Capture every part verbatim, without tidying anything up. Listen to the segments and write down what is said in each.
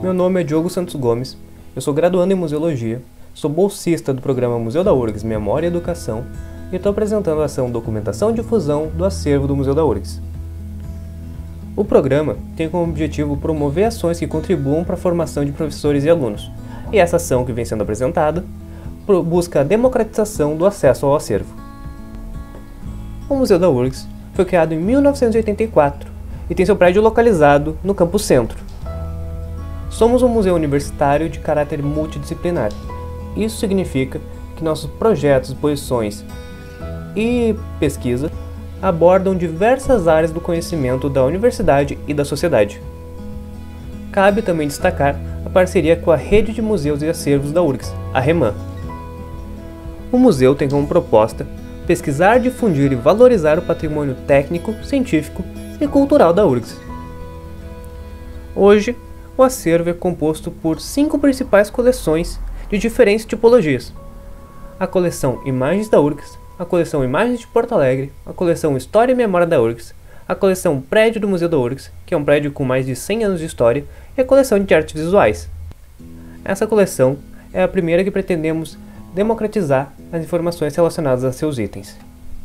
Meu nome é Diogo Santos Gomes, eu sou graduando em Museologia, sou bolsista do programa Museu da U R G S Memória e Educação e estou apresentando a ação Documentação e Difusão do Acervo do Museu da U R G S. O programa tem como objetivo promover ações que contribuam para a formação de professores e alunos, e essa ação que vem sendo apresentada busca a democratização do acesso ao acervo. O Museu da U R G S foi criado em mil novecentos e oitenta e quatro e tem seu prédio localizado no Campus Centro. Somos um museu universitário de caráter multidisciplinar. Isso significa que nossos projetos, exposições e pesquisa abordam diversas áreas do conhecimento da universidade e da sociedade. Cabe também destacar a parceria com a Rede de Museus e Acervos da U R G S, a REMAN. O museu tem como proposta pesquisar, difundir e valorizar o patrimônio técnico, científico e cultural da U R G S. Hoje, o acervo é composto por cinco principais coleções de diferentes tipologias: a coleção Imagens da U R G S, a coleção Imagens de Porto Alegre, a coleção História e Memória da U R G S, a coleção Prédio do Museu da U R G S, que é um prédio com mais de cem anos de história, e a coleção de artes visuais. Essa coleção é a primeira que pretendemos democratizar as informações relacionadas a seus itens.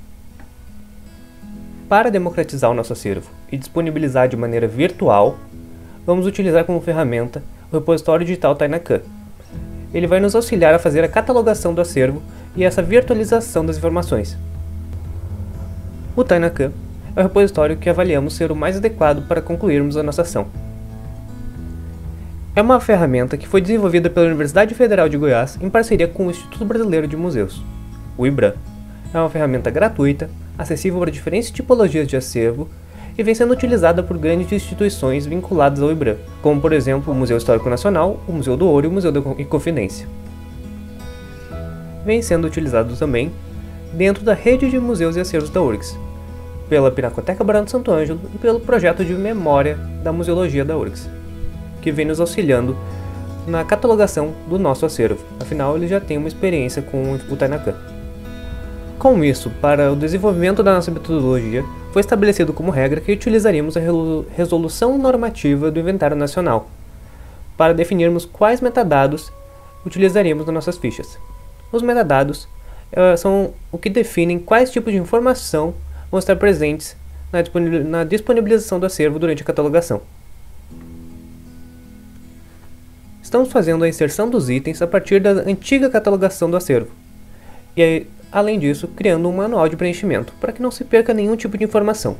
Para democratizar o nosso acervo e disponibilizar de maneira virtual, vamos utilizar como ferramenta o repositório digital Tainacan. Ele vai nos auxiliar a fazer a catalogação do acervo e essa virtualização das informações. O Tainacan é o repositório que avaliamos ser o mais adequado para concluirmos a nossa ação. É uma ferramenta que foi desenvolvida pela Universidade Federal de Goiás em parceria com o Instituto Brasileiro de Museus, o IBRAM. É uma ferramenta gratuita, acessível para diferentes tipologias de acervo e vem sendo utilizada por grandes instituições vinculadas ao IBRAM, como por exemplo o Museu Histórico Nacional, o Museu do Ouro e o Museu da Inconfidência. Vem sendo utilizado também dentro da Rede de Museus e Acervos da U R G S, pela Pinacoteca Barão de Santo Ângelo e pelo projeto de memória da Museologia da U R G S, que vem nos auxiliando na catalogação do nosso acervo, afinal ele já tem uma experiência com o Tainacan. Com isso, para o desenvolvimento da nossa metodologia, foi estabelecido como regra que utilizaríamos a resolução normativa do Inventário Nacional, para definirmos quais metadados utilizaríamos nas nossas fichas. Os metadados uh, são o que definem quais tipos de informação vão estar presentes na disponibilização do acervo durante a catalogação. Estamos fazendo a inserção dos itens a partir da antiga catalogação do acervo, e além disso, criando um manual de preenchimento, para que não se perca nenhum tipo de informação.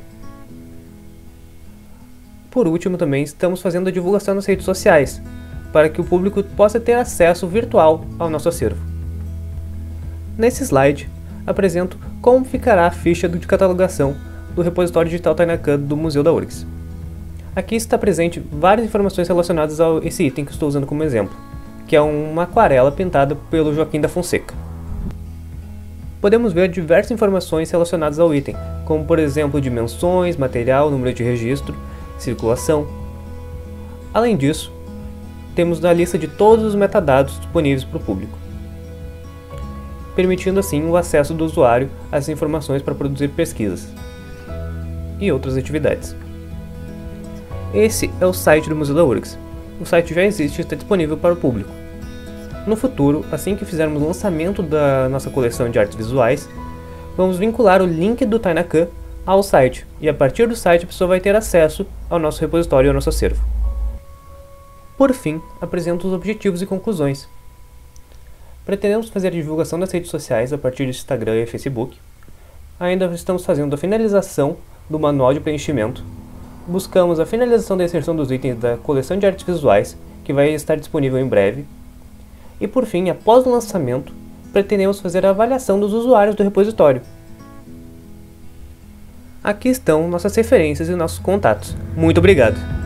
Por último, também estamos fazendo a divulgação nas redes sociais, para que o público possa ter acesso virtual ao nosso acervo. Nesse slide, apresento como ficará a ficha de catalogação do repositório digital Tainacan do Museu da U R G S. Aqui está presente várias informações relacionadas a esse item que estou usando como exemplo, que é uma aquarela pintada pelo Joaquim da Fonseca. Podemos ver diversas informações relacionadas ao item, como por exemplo dimensões, material, número de registro, circulação. Além disso, temos a lista de todos os metadados disponíveis para o público, permitindo assim o acesso do usuário às informações para produzir pesquisas e outras atividades. Esse é o site do Museu da U R G S. O site já existe e está disponível para o público. No futuro, assim que fizermos o lançamento da nossa coleção de artes visuais, vamos vincular o link do Tainacan ao site, e a partir do site a pessoa vai ter acesso ao nosso repositório e ao nosso acervo. Por fim, apresento os objetivos e conclusões. Pretendemos fazer a divulgação nas redes sociais a partir do Instagram e Facebook. Ainda estamos fazendo a finalização do manual de preenchimento. Buscamos a finalização da inserção dos itens da coleção de artes visuais, que vai estar disponível em breve. E por fim, após o lançamento, pretendemos fazer a avaliação dos usuários do repositório. Aqui estão nossas referências e nossos contatos. Muito obrigado!